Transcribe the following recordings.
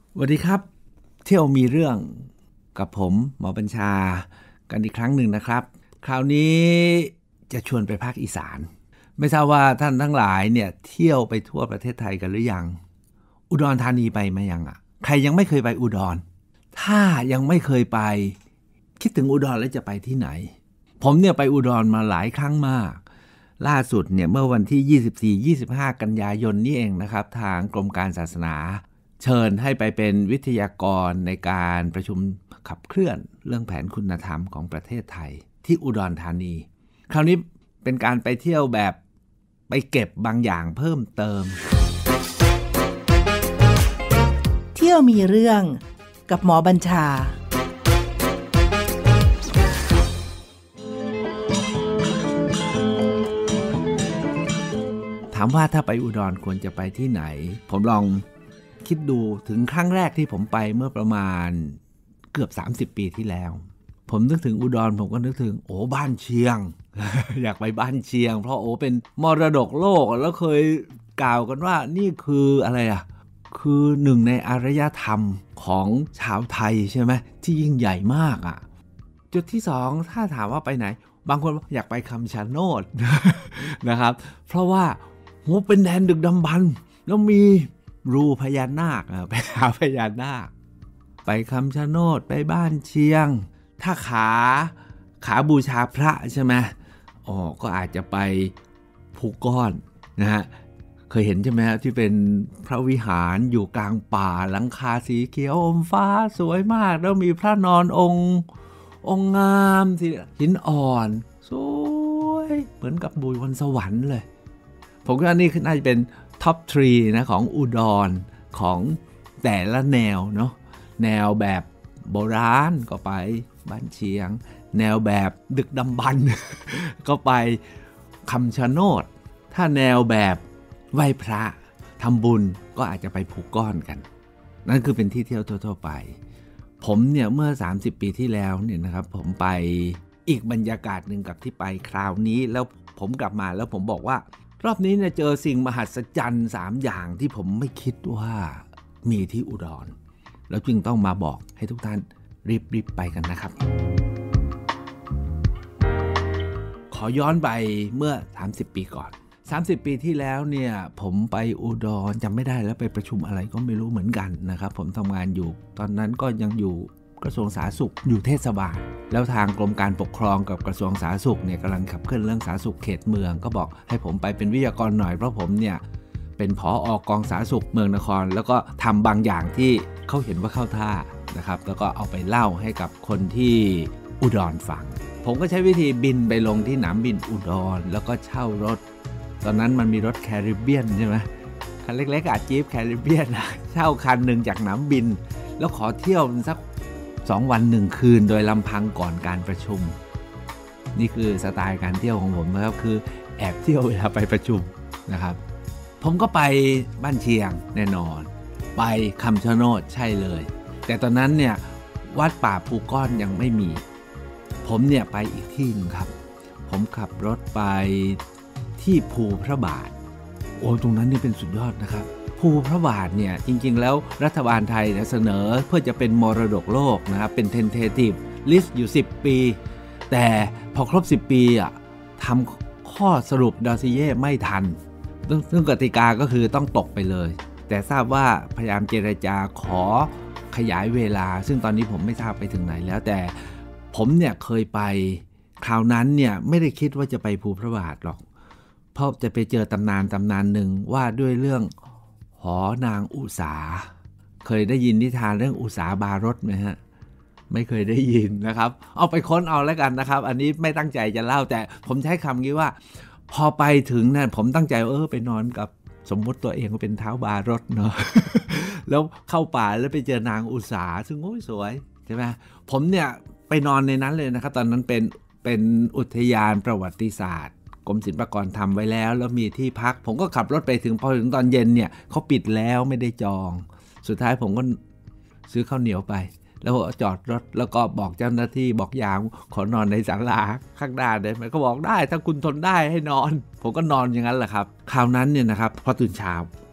สวัสดีครับเที่ยวมีเรื่องกับผมหมอบัญชากันอีกครั้งหนึ่งนะครับคราวนี้จะชวนไปภาคอีสานไม่ทราบว่าท่านทั้งหลายเนี่ยเที่ยวไปทั่วประเทศไทยกันหรือยังอุดรธานีไปมายังอ่ะใครยังไม่เคยไปอุดรถ้ายังไม่เคยไปคิดถึงอุดรแล้วจะไปที่ไหนผมเนี่ยไปอุดรมาหลายครั้งมากล่าสุดเนี่ยเมื่อวันที่ 24-25 กันยายนนี้เองนะครับทางกรมการศาสนาเชิญให้ไปเป็นวิทยากรในการประชุมขับเคลื่อนเรื่องแผนคุณธรรมของประเทศไทยที่อุดรธานีคราวนี้เป็นการไปเที่ยวแบบไปเก็บบางอย่างเพิ่มเติมเที่ยวมีเรื่องกับหมอบัญชาถามว่าถ้าไปอุดรควรจะไปที่ไหนผมลองคิดดูถึงครั้งแรกที่ผมไปเมื่อประมาณเกือบ30ปีที่แล้วผมนึกถึงอุดรผมก็นึกถึงบ้านเชียง อยากไปบ้านเชียงเพราะเป็นมรดกโลกแล้วเคยกล่าวกันว่านี่คืออะไรคือหนึ่งในอารยธรรมของชาวไทยใช่ไหมที่ยิ่งใหญ่มากจุดที่สองถ้าถามว่าไปไหนบางคนอยากไปคำชะโนด นะครับเพราะว่าเป็นแดนดึกดำบรรพ์แล้วมีรูพญานาคไปหาพญานาคไปคำชะโนดไปบ้านเชียงถ้าขาบูชาพระใช่ไหมก็อาจจะไปภูก้อนนะฮะเคยเห็นใช่ไหมที่เป็นพระวิหารอยู่กลางป่าหลังคาสีเขียวอมฟ้าสวยมากแล้วมีพระนอนองค์งามที่หินอ่อนสวยเหมือนกับบุญบนสวรรค์เลยผมว่านี่น่าจะเป็นท็อป3นะของอุดรของแต่ละแนวเนาะแนวแบบโบราณก็ไปบ้านเชียงแนวแบบดึกดำบรรพ์ ก็ไปคำชะโนดถ้าแนวแบบไหว้พระทำบุญก็อาจจะไปภูก้อนกันนั่นคือเป็นที่เที่ยวทั่วๆไปผมเนี่ยเมื่อ30ปีที่แล้วเนี่ยนะครับผมไปอีกบรรยากาศหนึ่งกับที่ไปคราวนี้แล้วผมกลับมาแล้วผมบอกว่ารอบนี้เนี่ยเจอสิ่งมหัศจรรย์3อย่างที่ผมไม่คิดว่ามีที่อุดรแล้วจึงต้องมาบอกให้ทุกท่านรีบไปกันนะครับขอย้อนไปเมื่อ30ปีก่อน30ปีที่แล้วเนี่ยผมไปอุดรจำไม่ได้แล้วไปประชุมอะไรก็ไม่รู้เหมือนกันนะครับผมทำงานอยู่ตอนนั้นก็ยังอยู่กระทรวงสาธารณสุขอยู่เทศบาลแล้วทางกรมการปกครองกับกระทรวงสาธารณสุขเนี่ยกำลังขับเคลื่อนเรื่องสาธารณสุขเขตเมืองก็บอกให้ผมไปเป็นวิทยากรหน่อยเพราะผมเนี่ยเป็นผอ.กองสาธารณสุขเมืองนครแล้วก็ทำบางอย่างที่เขาเห็นว่าเข้าท่านะครับแล้วก็เอาไปเล่าให้กับคนที่อุดรฟังผมก็ใช้วิธีบินไปลงที่สนามบินอุดรแล้วก็เช่ารถตอนนั้นมันมีรถแคริบเบียนใช่ไหมคันเล็กๆจี๊ปแคริบเบียนเช่าคันหนึ่งจากสนามบินแล้วขอเที่ยวสัก2 วัน1 คืนโดยลำพังก่อนการประชุมนี่คือสไตล์การเที่ยวของผมนะครับคือแอบเที่ยวเวลาไปประชุมนะครับผมก็ไปบ้านเชียงแน่นอนไปคำชะโนดใช่เลยแต่ตอนนั้นเนี่ยวัดป่าภูก้อนยังไม่มีผมเนี่ยไปอีกที่นึงครับผมขับรถไปที่ภูพระบาทตรงนั้นนี่เป็นสุดยอดนะครับภูพระบาทเนี่ยจริงๆแล้วรัฐบาลไทยเสนอเพื่อจะเป็นมรดกโลกนะครับเป็น tentative list อยู่10 ปีแต่พอครบ10 ปีทำข้อสรุปดอซิเย่ไม่ทันซึ่งกติกาก็คือต้องตกไปเลยแต่ทราบว่าพยายามเจรจาขอขยายเวลาซึ่งตอนนี้ผมไม่ทราบไปถึงไหนแล้วแต่ผมเนี่ยเคยไปคราวนั้นเนี่ยไม่ได้คิดว่าจะไปภูพระบาทหรอกเพราะจะไปเจอตำนานหนึ่งว่าด้วยเรื่องหอนางอุษาเคยได้ยินนิทานเรื่องอุษาบารสไหมฮะไม่เคยได้ยินนะครับเอาไปค้นเอาแล้วกันนะครับอันนี้ไม่ตั้งใจจะเล่าแต่ผมใช้คำนี้ว่าพอไปถึงเนี่ยผมตั้งใจไปนอนกับสมมติตัวเองว่าเป็นเท้าบารสเนาะ แล้วเข้าป่าแล้วไปเจอนางอุษาซึ่งสวยใช่ไหมผมเนี่ยไปนอนในนั้นเลยนะครับตอนนั้นเป็นอุทยานประวัติศาสตร์กรมศิลปากรทำไว้แล้วมีที่พักผมก็ขับรถไปถึงพอถึงตอนเย็นเนี่ยเขาปิดแล้วไม่ได้จองสุดท้ายผมก็ซื้อข้าวเหนียวไปแล้วจอดรถแล้วก็บอกเจ้าหน้าที่บอกยามขอนอนในศาลาข้างหน้าได้ไหมเขาบอกได้ถ้าคุณทนได้ให้นอนผมก็นอนอย่างนั้นแหละครับคราวนั้นเนี่ยนะครับพอตื่นเช้า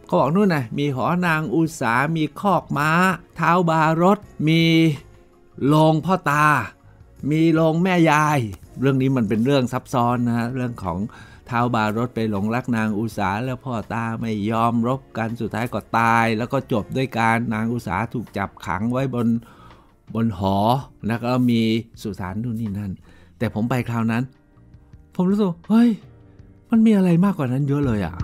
เขาบอกนู่นนะมีหอนางอุษามีคอกม้าเท้าบารถมีโรงพ่อตามีโรงแม่ยายเรื่องนี้มันเป็นเรื่องซับซ้อนนะฮะเรื่องของท้าวบารถไปหลงรักนางอุษาแล้วพ่อตาไม่ยอมรบกันสุดท้ายก็ตายแล้วก็จบด้วยการนางอุษาถูกจับขังไว้บนหอแล้วก็มีสุสานนู่นนี่นั่นแต่ผมไปคราวนั้นผมรู้สึกเฮ้ยมันมีอะไรมากกว่านั้นเยอะเลยอ่ะ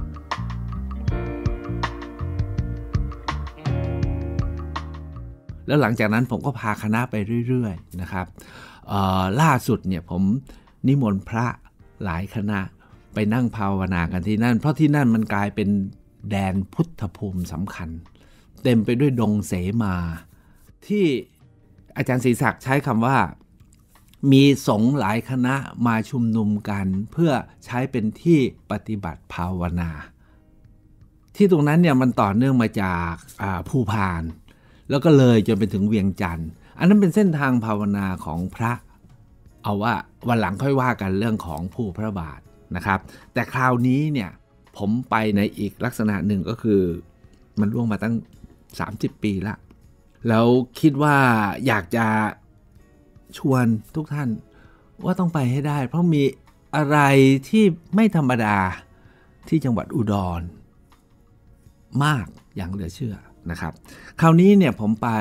แล้วหลังจากนั้นผมก็พาคณะไปเรื่อยๆนะครับล่าสุดเนี่ยผมนิมนต์พระหลายคณะไปนั่งภาวนากันที่นั่นเพราะที่นั่นมันกลายเป็นแดนพุทธภูมิสำคัญเต็มไปด้วยดงเสมาที่อาจารย์ศรีศักดิ์ใช้คำว่ามีสงฆ์หลายคณะมาชุมนุมกันเพื่อใช้เป็นที่ปฏิบัติภาวนาที่ตรงนั้นเนี่ยมันต่อเนื่องมาจากภูพานแล้วก็เลยจนไปถึงเวียงจันทร์อันนั้นเป็นเส้นทางภาวนาของพระเอาว่าวันหลังค่อยว่ากันเรื่องของผู้พระบาทนะครับแต่คราวนี้เนี่ยผมไปในอีกลักษณะหนึ่งก็คือมันล่วงมาตั้ง30 ปีละแล้วคิดว่าอยากจะชวนทุกท่านว่าต้องไปให้ได้เพราะมีอะไรที่ไม่ธรรมดาที่จังหวัดอุดรมากอย่างเหลือเชื่อนะครับคราวนี้เนี่ยผมไป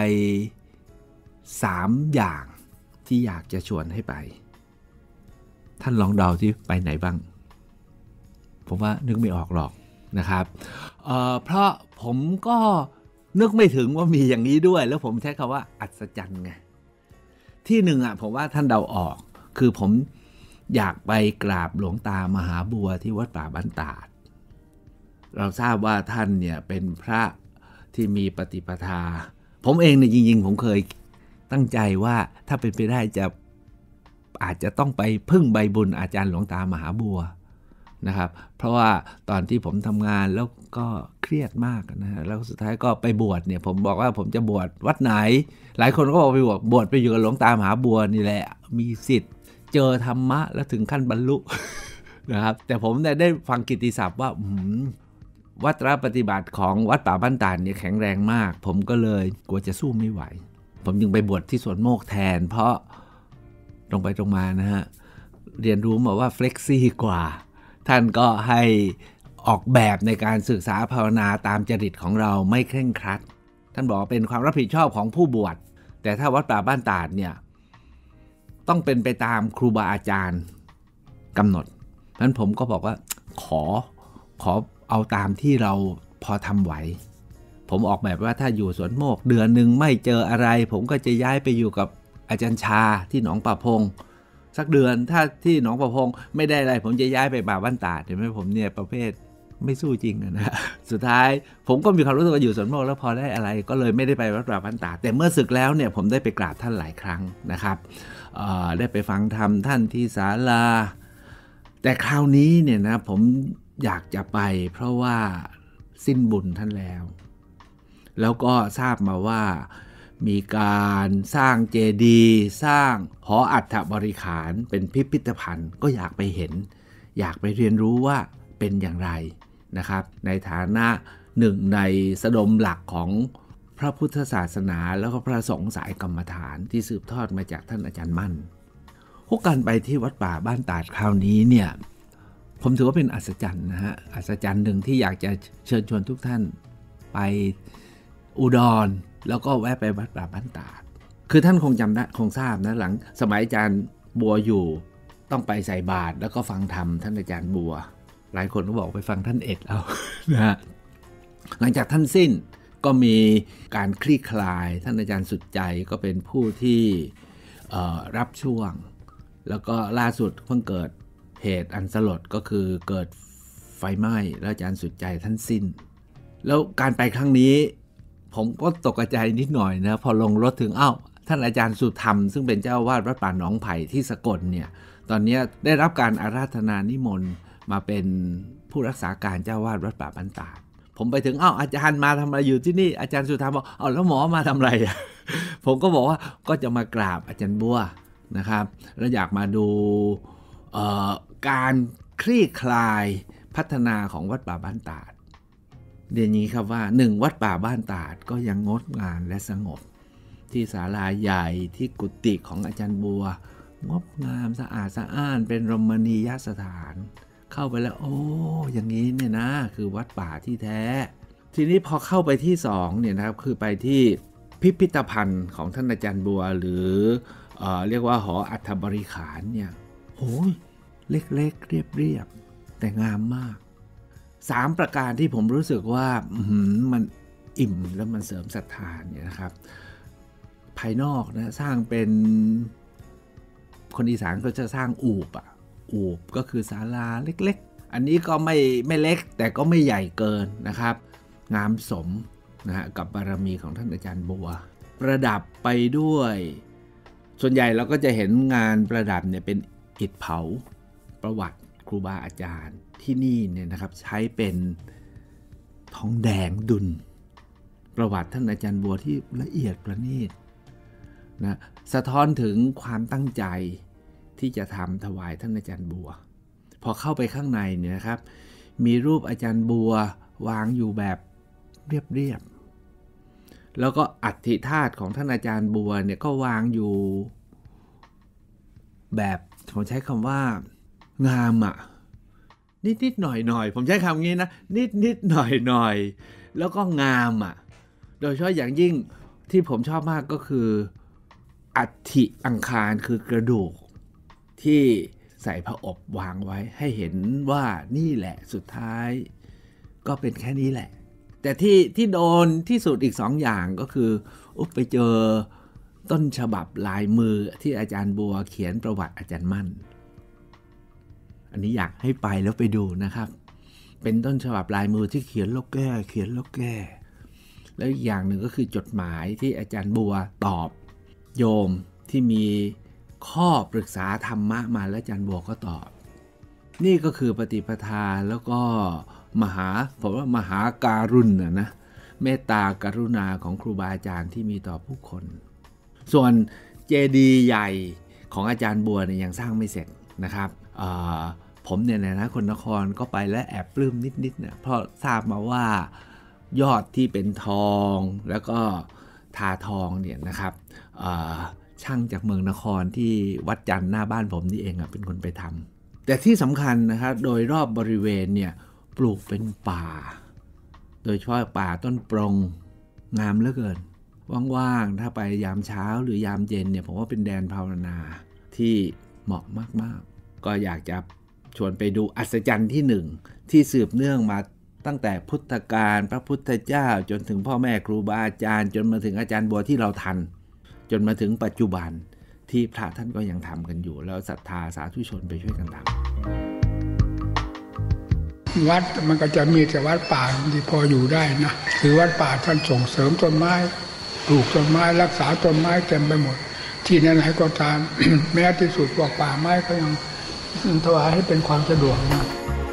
3อย่างที่อยากจะชวนให้ไปท่านลองเดาที่ไปไหนบ้างผมว่านึกไม่ออกหรอกนะครับเพราะผมก็นึกไม่ถึงว่ามีอย่างนี้ด้วยแล้วผมใช้คำว่าอัศจรรย์ไงที่หนึ่งอ่ะผมว่าท่านเดาออกคือผมอยากไปกราบหลวงตามหาบัวที่วัดป่าบ้านตาดเราทราบว่าท่านเนี่ยเป็นพระที่มีปฏิปทาผมเองเนี่ยจริงๆผมเคยตั้งใจว่าถ้าเป็นไปได้อาจจะต้องไปพึ่งใบบุญอาจารย์หลวงตามหาบัวนะครับเพราะว่าตอนที่ผมทำงานแล้วก็เครียดมากนะฮะแล้วสุดท้ายก็ไปบวชเนี่ยผมบอกว่าผมจะบวชวัดไหนหลายคนก็บอกไปบวชไปอยู่กับหลวงตามหาบัวนี่แหละมีสิทธิ์เจอธรรมะแล้วถึงขั้นบรรลุ นะครับแต่ผมได้ฟังกิตติศัพท์ว่าวัตรปฏิบัติของวัดป่าบ้านตาดเนี่ยแข็งแรงมากผมก็เลยกลัวจะสู้ไม่ไหวผมจึงไปบวชที่สวนโมกแทนเพราะตรงไปตรงมานะฮะเรียนรู้มาว่าเฟล็กซี่กว่าท่านก็ให้ออกแบบในการศึกษาภาวนาตามจริตของเราไม่เคร่งครัดท่านบอกว่าเป็นความรับผิดชอบของผู้บวชแต่ถ้าวัดป่าบ้านตาดเนี่ยต้องเป็นไปตามครูบาอาจารย์กำหนดนั้นผมก็บอกว่าขอเอาตามที่เราพอทำไหวผมออกแบบว่าถ้าอยู่สวนโมกเดือนหนึ่งไม่เจออะไรผมก็จะย้ายไปอยู่กับอาจารย์ชาที่หนองป่าพงสักเดือนถ้าที่หนองป่าพงไม่ได้อะไรผมจะย้ายไปป่าบ้านตาดเห็นไหมผมเนี่ยประเภทไม่สู้จริงนะสุดท้ายผมก็มีความรู้สึกว่าอยู่สวนโมกแล้วพอได้อะไรก็เลยไม่ได้ไปวัดป่าบ้านตาดแต่เมื่อศึกแล้วเนี่ยผมได้ไปกราบท่านหลายครั้งนะครับได้ไปฟังธรรมท่านที่ศาลาแต่คราวนี้เนี่ยนะผมอยากจะไปเพราะว่าสิ้นบุญท่านแล้วก็ทราบมาว่ามีการสร้างเจดีย์สร้างหออัฐบริขารเป็นพิพิธภัณฑ์ก็อยากไปเห็นอยากไปเรียนรู้ว่าเป็นอย่างไรนะครับในฐานะหนึ่งในสดมหลักของพระพุทธศาสนาแล้วก็พระสงฆ์สายกรรมฐานที่สืบทอดมาจากท่านอาจารย์มั่นพวกการไปที่วัดป่าบ้านตาดคราวนี้เนี่ยผมถือว่าเป็นอัศจรรย์นะฮะอัศจรรย์หนึ่งที่อยากจะเชิญชวนทุกท่านไปอุดรแล้วก็แวะไปวัดป่าบ้านตาดคือท่านคงจำได้คงทราบนะหลังสมัยอาจารย์บัวอยู่ต้องไปใส่บาตรแล้วก็ฟังธรรมท่านอาจารย์บัวหลายคนก็บอกไปฟังท่านเอ็ดแล้วนะฮะหลังจากท่านสิ้นก็มีการคลี่คลายท่านอาจารย์สุดใจก็เป็นผู้ที่รับช่วงแล้วก็ล่าสุดเพิ่งเกิดเหตุอันสลดก็คือเกิดไฟไหม้แล้วอาจารย์สุดใจท่านสิ้นแล้วการไปครั้งนี้ผมก็ตกใจนิดหน่อยนะพอลงรถถึงท่านอาจารย์สุธรรมซึ่งเป็นเจ้าวาดวัดป่าหนองไผ่ที่สกลเนี่ยตอนนี้ได้รับการอาราธนานิมนต์มาเป็นผู้รักษาการเจ้าวาดวัดป่าบ้านตาดผมไปถึงอาจารย์มาทำอะไรอยู่ที่นี่อาจารย์สุธรรมบอกแล้วหมอมาทำอะไร ผมก็บอกว่าก็จะมากราบอาจารย์บัวนะครับแล้วอยากมาดูการคลี่คลายพัฒนาของวัดป่าบ้านตาดเรียนนี้ครับว่า1วัดป่าบ้านตาดก็ยังงดงามและสงบที่ศาลาใหญ่ที่กุฏิของอาจารย์บัวงดงามสะอาดสะอ้านเป็นรมณียสถานเข้าไปแล้วโอ้อย่างนี้เนี่ยนะคือวัดป่าที่แท้ทีนี้พอเข้าไปที่2เนี่ยนะครับคือไปที่พิพิธภัณฑ์ของท่านอาจารย์บัวหรือเรียกว่าหออัฐบริขารเนี่ยโอ้ยเล็กๆเรียบๆแต่งามมาก3ประการที่ผมรู้สึกว่ามันอิ่มแล้วมันเสริมศรัทธาเนี่ยนะครับภายนอกนะสร้างเป็นคนอีสานก็จะสร้างอูบก็คือศาลาเล็กๆอันนี้ก็ไม่เล็กแต่ก็ไม่ใหญ่เกินนะครับงามสมนะฮะกับบารมีของท่านอาจารย์บัวประดับไปด้วยส่วนใหญ่เราก็จะเห็นงานประดับเนี่ยเป็นอิฐเผาประวัติครูบาอาจารย์ที่นี่เนี่ยนะครับใช้เป็นทองแดงดุลประวัติท่านอาจารย์บัวที่ละเอียดประณีตนะสะท้อนถึงความตั้งใจที่จะทำถวายท่านอาจารย์บัวพอเข้าไปข้างในเนี่ยนะครับมีรูปอาจารย์บัววางอยู่แบบเรียบแล้วก็อัฐิธาตุของท่านอาจารย์บัวเนี่ยก็วางอยู่แบบผมใช้คำว่างามนิดหน่อยผมใช้คำนี้นะนิดหน่อยแล้วก็งามโดยเฉพาะอย่างยิ่งที่ผมชอบมากก็คืออัฐิอังคารคือกระดูกที่ใส่ผ้าอบวางไว้ให้เห็นว่านี่แหละสุดท้ายก็เป็นแค่นี้แหละแต่ที่โดนที่สุดอีก2อย่างก็คือไปเจอต้นฉบับลายมือที่อาจารย์บัวเขียนประวัติอาจารย์มั่นอันนี้อยากให้ไปแล้วไปดูนะครับเป็นต้นฉบับลายมือที่เขียนแล้วแก้แล้วอีกอย่างหนึ่งก็คือจดหมายที่อาจารย์บัวตอบโยมที่มีข้อปรึกษาธรรมะมาแล้วอาจารย์บัวก็ตอบนี่ก็คือปฏิปทาแล้วก็ผมว่ามหาการุณนะเมตตากรุณาของครูบาอาจารย์ที่มีต่อผู้คนส่วนเจดีย์ใหญ่ของอาจารย์บัวเนี่ยยังสร้างไม่เสร็จนะครับผมเนี่ยนะคนนครก็ไปและแอบปลื้มนิดเนี่ยเพราะทราบมาว่ายอดที่เป็นทองแล้วก็ทาทองเนี่ยนะครับช่างจากเมืองนครที่วัดจันทร์หน้าบ้านผมนี่เองเป็นคนไปทำแต่ที่สำคัญนะครับโดยรอบบริเวณเนี่ยปลูกเป็นป่าโดยเฉพาะป่าต้นปรงงามเหลือเกินว่างๆถ้าไปยามเช้าหรือยามเย็นเนี่ยผมว่าเป็นแดนภาวนาที่เหมาะมากๆก็อยากจะชวนไปดูอัศจรรย์ที่1ที่สืบเนื่องมาตั้งแต่พุทธกาลพระพุทธเจ้าจนถึงพ่อแม่ครูบาอาจารย์จนมาถึงอาจารย์บัวที่เราทันจนมาถึงปัจจุบันที่พระท่านก็ยังทำกันอยู่แล้วศรัทธาสาธุชนไปช่วยกันทำวัดมันก็จะมีแต่วัดป่าที่พออยู่ได้นะคือวัดป่าท่านส่งเสริมต้นไม้ปลูกต้นไม้รักษาต้นไม้เต็มไปหมดที่ไหนก็ตาม แม้ที่สุดพวกป่าไม้ก็ยังถวายให้เป็นความสะดวกนะ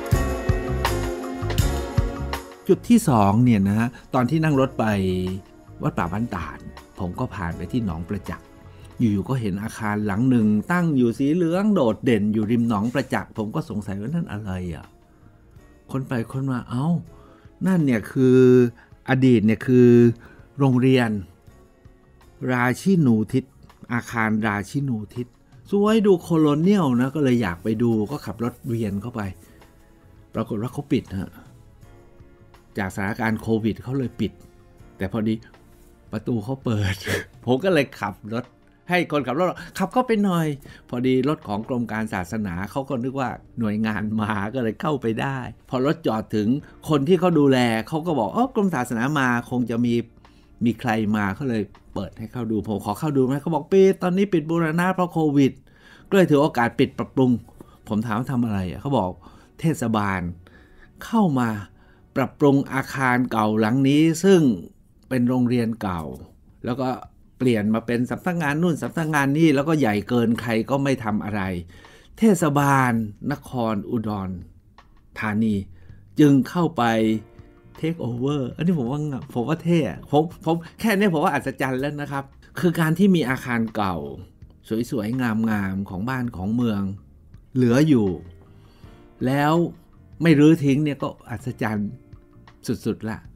จุดที่2เนี่ยนะตอนที่นั่งรถไปวัดป่าบ้านตาดผมก็ผ่านไปที่หนองประจักษ์อยู่ๆก็เห็นอาคารหลังหนึ่งตั้งอยู่สีเหลืองโดดเด่นอยู่ริมหนองประจักษ์ผมก็สงสัยว่านั่นอะไรคนไปคนมานั่นเนี่ยคืออดีตเนี่ยคือโรงเรียนราชินูทิศอาคารราชินูทิศสวยดูโคโลเนียลนะก็เลยอยากไปดูก็ขับรถเวียนเข้าไปปรากฏว่าเขาปิดจากสถานการณ์โควิดเขาเลยปิดแต่พอดีประตูเขาเปิด ผมก็เลยขับรถให้คนขับรถขับเข้าไปหน่อยพอดีรถของกรมการศาสนาเขาก็นึกว่าหน่วยงานมาก็เลยเข้าไปได้พอรถจอดถึงคนที่เขาดูแลเขาก็บอกกรมศาสนามาคงจะมีใครมาเขาเลยเปิดให้เข้าดูผมขอเข้าดูไหมเขาบอกปิดตอนนี้ปิดบูรณะเพราะโควิดก็เลยถือโอกาสปิดปรับปรุงผมถามว่าทำอะไรเขาบอกเทศบาลเข้ามาปรับปรุงอาคารเก่าหลังนี้ซึ่งเป็นโรงเรียนเก่าแล้วก็เปลี่ยนมาเป็นสำนักงานนู่นสำนักงานนี่แล้วก็ใหญ่เกินใครก็ไม่ทำอะไรเทศบาลนครอุดรธานีจึงเข้าไปเทคโอเวอร์อันนี้ผมว่าเท่ผมแค่นี้ผมว่าอัศจรรย์แล้วนะครับคือการที่มีอาคารเก่าสวยๆงามๆของบ้านของเมืองเหลืออยู่แล้วไม่รื้อทิ้งเนี่ยก็อัศจรรย์สุดๆละ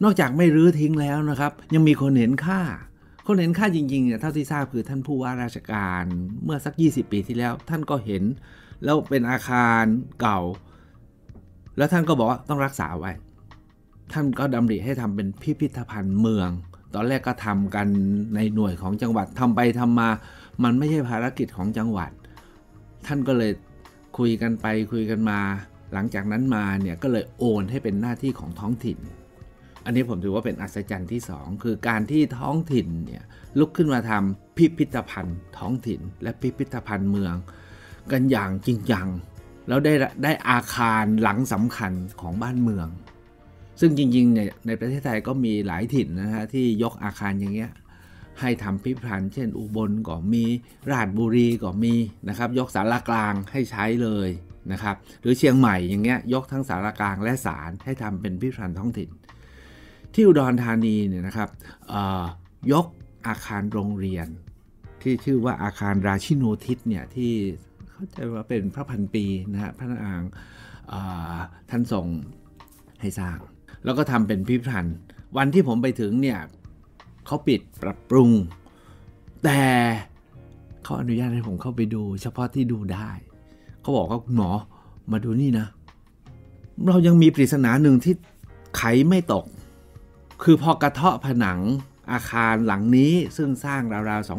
นอกจากไม่รื้อทิ้งแล้วนะครับยังมีคนเห็นค่าจริงๆเนี่ยเท่าที่ทราบคือท่านผู้ว่าราชการเมื่อสัก20 ปีที่แล้วท่านก็เห็นแล้วเป็นอาคารเก่าแล้วท่านก็บอกว่าต้องรักษาไว้ท่านก็ดำริให้ทำเป็นพิพิธภัณฑ์เมืองตอนแรกก็ทำกันในหน่วยของจังหวัดทำไปทำมามันไม่ใช่ภารกิจของจังหวัดท่านก็เลยคุยกันไปคุยกันมาหลังจากนั้นมาเนี่ยก็เลยโอนให้เป็นหน้าที่ของท้องถิ่นอันนี้ผมถือว่าเป็นอัศจรรย์ที่2คือการที่ท้องถิ่นเนี่ยลุกขึ้นมาทำพิพิธภัณฑ์ท้องถิ่นและพิพิธภัณฑ์เมืองกันอย่างจริงจังแล้วได้อาคารหลังสำคัญของบ้านเมืองซึ่งจริงๆเนี่ยในประเทศไทยก็มีหลายถิ่นนะฮะที่ยกอาคารอย่างเงี้ยให้ทำพิพิธภัณฑ์เช่นอุบลก็มีราชบุรีก็มีนะครับยกศาลากลางให้ใช้เลยนะครับหรือเชียงใหม่อย่างเงี้ยยกทั้งศาลากลางและศาลให้ทำเป็นพิพิธภัณฑ์ท้องถิ่นที่อุดรธานีเนี่ยนะครับยกอาคารโรงเรียนที่ชื่อว่าอาคารราชินูทิศเนี่ยที่เข้าใจว่าเป็นพระพันปีนะฮะพระนางท่านทรงให้สร้างแล้วก็ทำเป็นพิพิธภัณฑ์วันที่ผมไปถึงเนี่ยเขาปิดปรับปรุงแต่เขาอนุญาตให้ผมเข้าไปดูเฉพาะที่ดูได้เขาบอกว่าคุณหมอมาดูนี่นะเรายังมีปริศนาหนึ่งที่ไขไม่ตกคือพอกระเทาะผนังอาคารหลังนี้ซึ่งสร้างราวๆ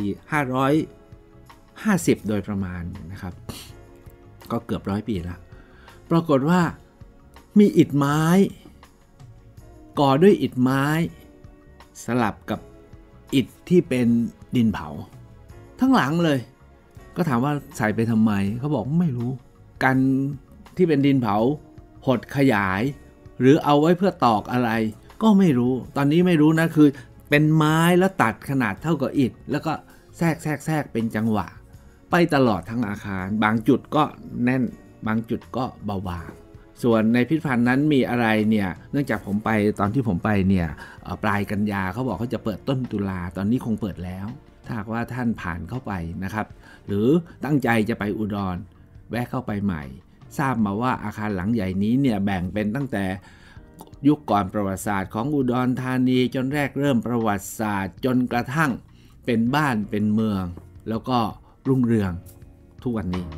2,550 โดยประมาณนะครับก็เกือบ100 ปีแล้วปรากฏว่ามีอิฐไม้ก่อด้วยอิฐไม้สลับกับอิฐที่เป็นดินเผาทั้งหลังเลยก็ถามว่าใส่ไปทำไมเขาบอกไม่รู้กันที่เป็นดินเผาหดขยายหรือเอาไว้เพื่อตอกอะไรก็ไม่รู้ตอนนี้ไม่รู้นะคือเป็นไม้แล้วตัดขนาดเท่ากับอิฐแล้วก็แทรกเป็นจังหวะไปตลอดทั้งอาคารบางจุดก็แน่นบางจุดก็เบาๆส่วนในพิพิธภัณฑ์นั้นมีอะไรเนี่ยเนื่องจากผมไปตอนที่ผมไปเนี่ยปลายกันยาเขาบอกเขาจะเปิดต้นตุลาตอนนี้คงเปิดแล้วถ้าหากว่าท่านผ่านเข้าไปนะครับหรือตั้งใจจะไปอุดรแวะเข้าไปใหม่ทราบมาว่าอาคารหลังใหญ่นี้เนี่ยแบ่งเป็นตั้งแต่ยุคก่อนประวัติศาสตร์ของอุดรธานีจนแรกเริ่มประวัติศาสตร์จนกระทั่งเป็นบ้านเป็นเมืองแล้วก็รุ่งเรืองทุกวันนี้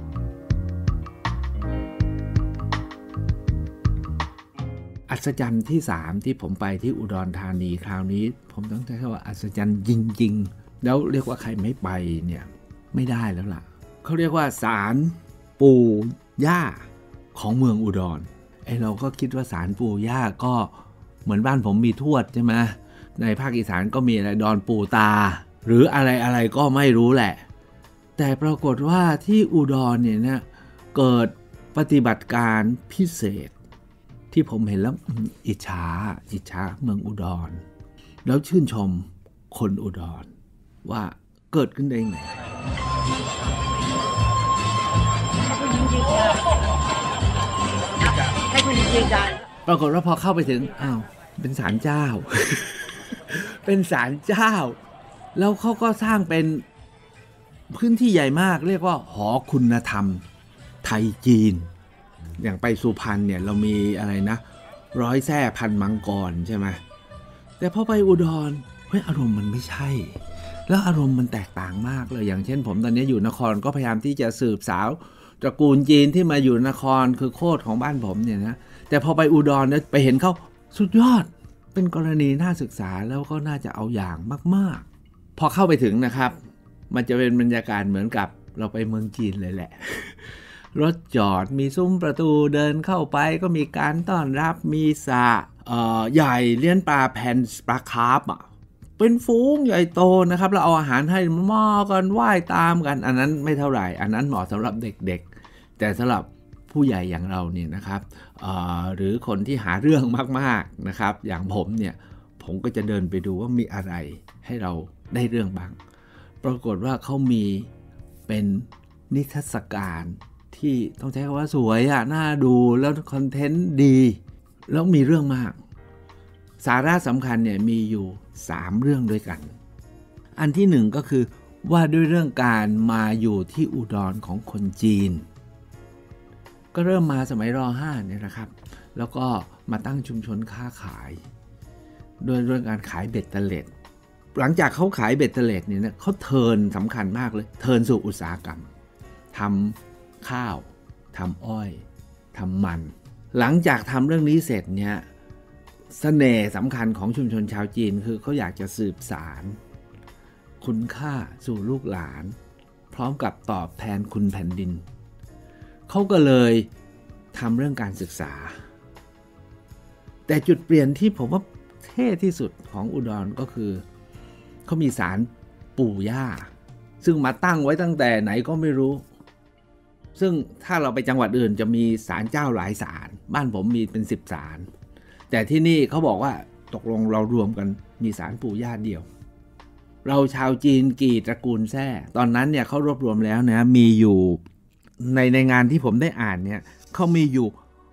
อัศจรรย์ที่3ที่ผมไปที่อุดรธานีคราวนี้ผมต้องใช้คำว่าอัศจรรย์จริงๆแล้วเรียกว่าใครไม่ไปเนี่ยไม่ได้แล้วล่ะเขาเรียกว่าศาลปู่ย่าของเมืองอุดรเราก็คิดว่าศาลปู่ย่าก็เหมือนบ้านผมมีทวดใช่ไหมในภาคอีสานก็มีอะไรดอนปู่ตาหรืออะไรก็ไม่รู้แหละแต่ปรากฏว่าที่อุดรเนี่ยนะเกิดปฏิบัติการพิเศษที่ผมเห็นแล้วอิจฉาเมืองอุดรแล้วชื่นชมคนอุดรว่าเกิดขึ้นได้ไงปรากฏว่าพอเข้าไปถึงอ้าวเป็นศาลเจ้า เป็นศาลเจ้าแล้วเขาก็สร้างเป็นพื้นที่ใหญ่มากเรียกว่าหอคุณธรรมไทยจีนอย่างไปสุพรรณเนี่ยเรามีอะไรนะร้อยแส้พันมังกรใช่ไหมแต่พอไปอุดรอารมณ์มันไม่ใช่แล้วอารมณ์มันแตกต่างมากเลยอย่างเช่นผมตอนนี้อยู่นครก็พยายามที่จะสืบสาวตระกูลจีนที่มาอยู่นครคือโคตรของบ้านผมเนี่ยนะแต่พอไปอุดรเนี่ยไปเห็นเขาสุดยอดเป็นกรณีน่าศึกษาแล้วก็น่าจะเอาอย่างมากๆพอเข้าไปถึงนะครับมันจะเป็นบรรยากาศเหมือนกับเราไปเมืองจีนเลยแหละรถจอดมีซุ้มประตูเดินเข้าไปก็มีการต้อนรับมีสระใหญ่เลี้ยงปลาแผ่นปลาคาร์ฟเป็นฝูงใหญ่โตนะครับแล้วเอาอาหารให้มากันว่ายตามกันอันนั้นไม่เท่าไหร่อันนั้นเหมาะสำหรับเด็กๆแต่สำหรับผู้ใหญ่อย่างเราเนี่ยนะครับหรือคนที่หาเรื่องมากๆนะครับอย่างผมเนี่ยผมก็จะเดินไปดูว่ามีอะไรให้เราได้เรื่องบ้างปรากฏว่าเขามีเป็นนิทรรศการที่ต้องใช้คำว่าสวยน่าดูแล้วคอนเทนต์ดีแล้วมีเรื่องมากสาระสำคัญเนี่ยมีอยู่3เรื่องด้วยกันอันที่1ก็คือว่าด้วยเรื่องการมาอยู่ที่อุดรของคนจีนก็เริ่มมาสมัยร.5 เนี่ยนะครับแล้วก็มาตั้งชุมชนค้าขายด้วยการขายเบ็ดเตล็ดหลังจากเขาขายเบ็ดเตล็ดเนี่ยนะเขาเทิร์นสำคัญมากเลยเทิร์นสู่อุตสาหกรรมทำข้าวทำอ้อยทำมันหลังจากทำเรื่องนี้เสร็จเนี่ยเสน่ห์สำคัญของชุมชนชาวจีนคือเขาอยากจะสืบสานคุณค่าสู่ลูกหลานพร้อมกับตอบแทนคุณแผ่นดินเขาก็เลยทำเรื่องการศึกษาแต่จุดเปลี่ยนที่ผมว่าเท่ที่สุดของอุดรก็คือเขามีศาลปู่ย่าซึ่งมาตั้งไว้ตั้งแต่ไหนก็ไม่รู้ซึ่งถ้าเราไปจังหวัดอื่นจะมีศาลเจ้าหลายศาลบ้านผมมีเป็น10ศาลแต่ที่นี่เขาบอกว่าตกลงเรารวมกันมีศาลปู่ย่าเดียวเราชาวจีนกี่ตระกูลแท้ตอนนั้นเนี่ยเขารวบรวมแล้วนะมีอยู่ในงานที่ผมได้อ่านเนี่ยเขามีอยู่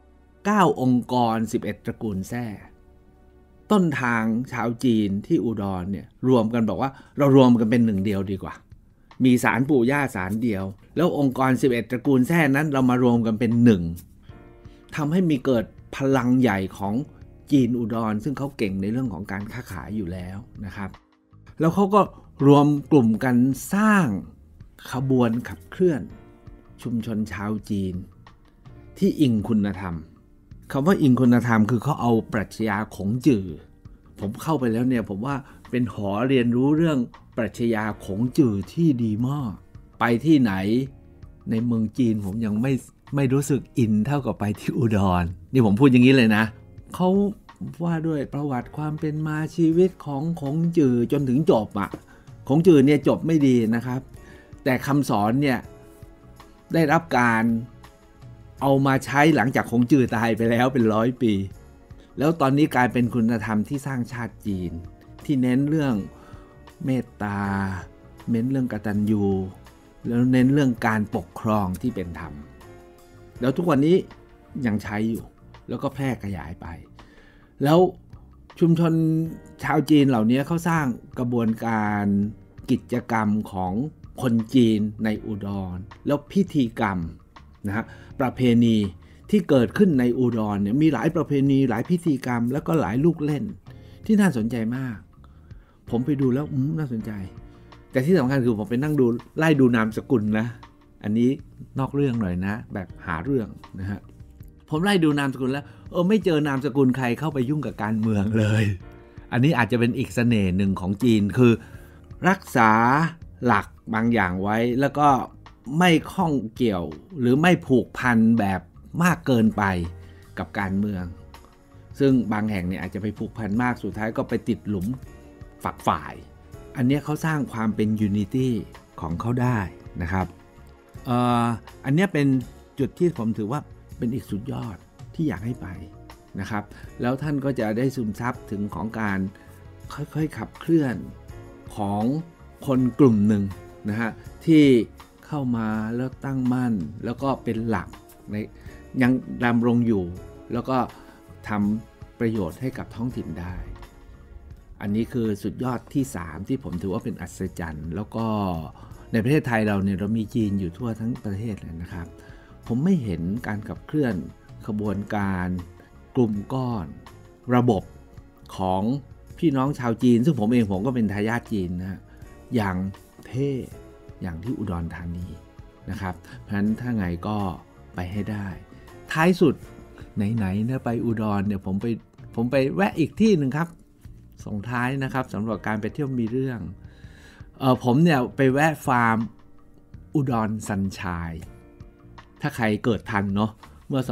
9องค์กร11ตระกูลแท้ต้นทางชาวจีนที่อุดรเนี่ยรวมกันบอกว่าเรารวมกันเป็นหนึ่งเดียวดีกว่ามีศาลปู่ย่าศาลเดียวแล้วองค์กร11ตระกูลแท้นั้นเรามารวมกันเป็นหนึ่งทำให้มีเกิดพลังใหญ่ของจีนอุดรซึ่งเขาเก่งในเรื่องของการค้าขายอยู่แล้วนะครับแล้วเขาก็รวมกลุ่มกันสร้างขบวนขับเคลื่อนชุมชนชาวจีนที่อิงคุณธรรมคำว่าอิงคุณธรรมคือเขาเอาปรัชญาขงจื่อผมเข้าไปแล้วเนี่ยผมว่าเป็นหอเรียนรู้เรื่องปรัชญาขงจื่อที่ดีมากไปที่ไหนในเมืองจีนผมยังไม่รู้สึกอินเท่ากับไปที่อุดรนี่ผมพูดอย่างนี้เลยนะเขาว่าด้วยประวัติความเป็นมาชีวิตของขงจื่อจนถึงจบอ่ะขงจื่อเนี่ยจบไม่ดีนะครับแต่คำสอนเนี่ยได้รับการเอามาใช้หลังจากขงจื่อตายไปแล้วเป็น100 ปีแล้วตอนนี้กลายเป็นคุณธรรมที่สร้างชาติจีนที่เน้นเรื่องเมตตาเน้นเรื่องกตัญญูแล้วเน้นเรื่องการปกครองที่เป็นธรรมแล้วทุกวันนี้ยังใช้อยู่แล้วก็แพร่ขยายไปแล้วชุมชนชาวจีนเหล่านี้เขาสร้างกระบวนการกิจกรรมของคนจีนในอุดรแล้วพิธีกรรมนะฮะประเพณีที่เกิดขึ้นในอุดรเนี่ยมีหลายประเพณีหลายพิธีกรรมแล้วก็หลายลูกเล่นที่น่าสนใจมากผมไปดูแล้วน่าสนใจแต่ที่สำคัญคือผมไปนั่งดูไล่ดูนามสกุลนะอันนี้นอกเรื่องหน่อยนะแบบหาเรื่องนะฮะผมไล่ดูนามสกุลแล้วไม่เจอนามสกุลใครเข้าไปยุ่งกับการเมืองเลยอันนี้อาจจะเป็นอีกเสน่ห์หนึ่งของจีนคือรักษาหลักบางอย่างไว้แล้วก็ไม่ข้องเกี่ยวหรือไม่ผูกพันแบบมากเกินไปกับการเมืองซึ่งบางแห่งเนี่ยอาจจะไปผูกพันมากสุดท้ายก็ไปติดหลุมฝักฝ่ายอันนี้เขาสร้างความเป็นยูนิตี้ของเขาได้นะครับอันนี้เป็นจุดที่ผมถือว่าเป็นอีกสุดยอดที่อยากให้ไปนะครับแล้วท่านก็จะได้ซึมซับถึงของการค่อยๆขับเคลื่อนของคนกลุ่มหนึ่งนะฮะที่เข้ามาแล้วตั้งมั่นแล้วก็เป็นหลักในยังดำรงอยู่แล้วก็ทำประโยชน์ให้กับท้องถิ่นได้อันนี้คือสุดยอดที่3ที่ผมถือว่าเป็นอัศจรรย์แล้วก็ในประเทศไทยเราเนี่ยเรามีจีนอยู่ทั่วทั้งประเทศเลยนะครับผมไม่เห็นการขับเคลื่อนขบวนการกลุ่มก้อนระบบของพี่น้องชาวจีนซึ่งผมเองผมก็เป็นทายาทจีนนะอย่างเท่อย่างที่อุดรธานีนะครับเพราะฉะนั้นถ้าไงก็ไปให้ได้ท้ายสุดไหนๆนะไปอุดรเนี่ยผมไปแวะอีกที่หนึ่งครับส่งท้ายนะครับสำหรับการไปเที่ยวมีเรื่องผมเนี่ยไปแวะฟาร์มอุดรซันชัยถ้าใครเกิดทันเนาะเมื่อ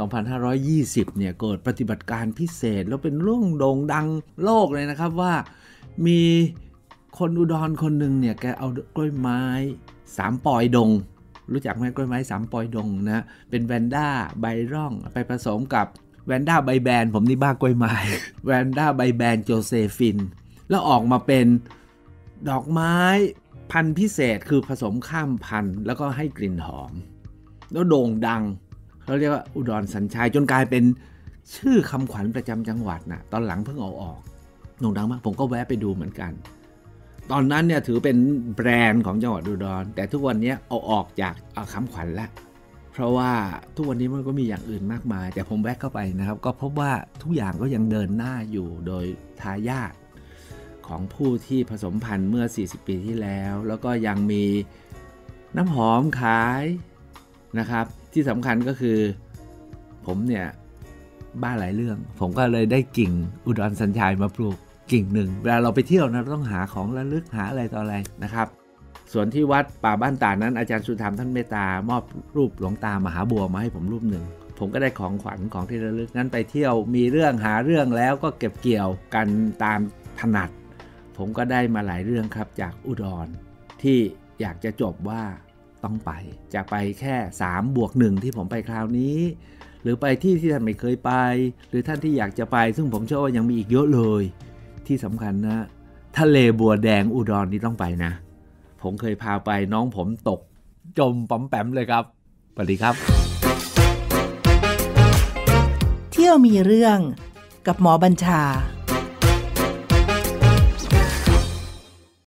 2520 เนี่ยเกิดปฏิบัติการพิเศษแล้วเป็นเรื่องโด่งดังโลกเลยนะครับว่ามีคนอุดรคนหนึ่งเนี่ยแกเอากล้วยไม้3 ปอยดงรู้จักไหมกล้วยไม้3 ปอยดงนะเป็นแวนด้าใบร่องไปผสมกับแวนด้าใบแบนผมนี่บ้ากล้วยไม้แวนด้าใบแบนโจเซฟินแล้วออกมาเป็นดอกไม้พันธุ์พิเศษคือผสมข้ามพันธุ์แล้วก็ให้กลิ่นหอมแล้วโด่งดังเขาเรียกว่าอุดรสัญชัยจนกลายเป็นชื่อคำขวัญประจำจังหวัดนะตอนหลังเพิ่งเอาออกโด่งดังมากผมก็แวะไปดูเหมือนกันตอนนั้นเนี่ยถือเป็นแบรนด์ของจังหวัดอุดรแต่ทุกวันนี้เอาออกจากคำขวัญแล้วเพราะว่าทุกวันนี้มันก็มีอย่างอื่นมากมายแต่ผมแวะเข้าไปนะครับก็พบว่าทุกอย่างก็ยังเดินหน้าอยู่โดยทายาทของผู้ที่ผสมพันธุ์เมื่อ40ปีที่แล้วก็ยังมีน้ำหอมขายนะครับที่สำคัญก็คือผมเนี่ยบ้าหลายเรื่องผมก็เลยได้กิ่งอุดรสัญชัยมาปลูกกิ่งหนึ่งเวลาเราไปเที่ยวนะต้องหาของระลึกหาอะไรต่ออะไรนะครับส่วนที่วัดป่าบ้านตาดนั้นอาจารย์สุธรรมท่านเมตตามอบรูปหลวงตามหาบัวมาให้ผมรูปหนึ่งผมก็ได้ของขวัญของที่ระลึกนั้นไปเที่ยวมีเรื่องหาเรื่องแล้วก็เก็บเกี่ยวกันตามถนัดผมก็ได้มาหลายเรื่องครับจากอุดรที่อยากจะจบว่าต้องไปจะไปแค่3+1ที่ผมไปคราวนี้หรือไปที่ท่านไม่เคยไปหรือท่านที่อยากจะไปซึ่งผมเชื่อว่ายังมีอีกเยอะเลยที่สำคัญนะทะเลบัวแดงอุดรนี่ต้องไปนะผมเคยพาไปน้องผมตกจมป๋อมแปมเลยครับสวัสดีครับเที่ยวมีเรื่องกับหมอบัญชา